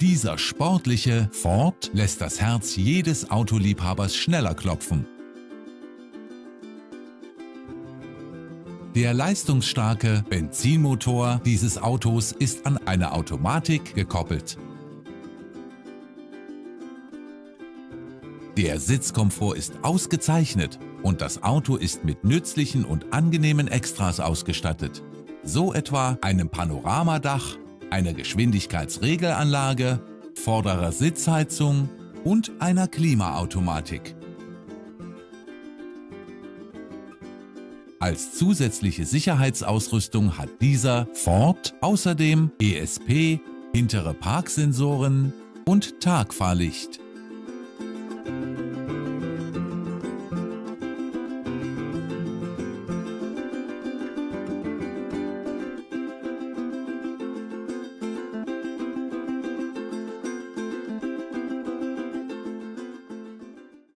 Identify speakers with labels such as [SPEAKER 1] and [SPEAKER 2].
[SPEAKER 1] Dieser sportliche Ford lässt das Herz jedes Autoliebhabers schneller klopfen. Der leistungsstarke Benzinmotor dieses Autos ist an eine Automatik gekoppelt. Der Sitzkomfort ist ausgezeichnet und das Auto ist mit nützlichen und angenehmen Extras ausgestattet. So etwa einem Panoramadach, einer Geschwindigkeitsregelanlage, vorderer Sitzheizung und einer Klimaautomatik. Als zusätzliche Sicherheitsausrüstung hat dieser Ford außerdem ESP, hintere Parksensoren und Tagfahrlicht.